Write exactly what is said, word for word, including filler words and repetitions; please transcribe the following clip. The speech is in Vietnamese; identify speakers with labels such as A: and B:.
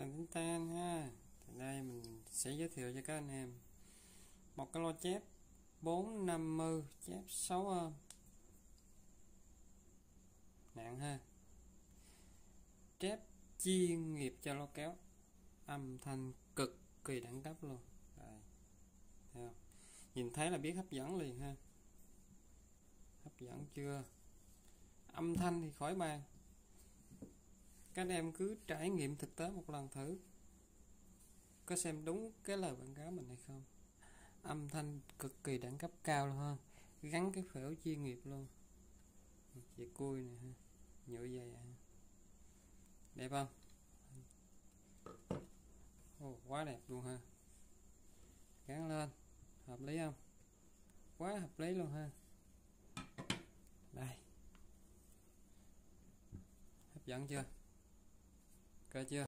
A: Tên tính tên ha. Thì đây mình sẽ giới thiệu cho các anh em một cái loa chép bốn năm mươi chép sáu ôm nặng ha, chép chuyên nghiệp cho loa kéo, âm thanh cực kỳ đẳng cấp luôn. Đây, thấy không? Nhìn thấy là biết hấp dẫn liền ha. Hấp dẫn chưa? Âm thanh thì khỏi bàn, các anh em cứ trải nghiệm thực tế một lần thử, có xem đúng cái lời quảng cáo mình hay không. Âm thanh cực kỳ đẳng cấp cao luôn ha, gắn cái phễu chuyên nghiệp luôn, dây cui này ha, nhựa dày ha. Đẹp không? Ồ, quá đẹp luôn ha. Gắn lên hợp lý không? Quá hợp lý luôn ha. Đây, hấp dẫn chưa? Cơ chưa?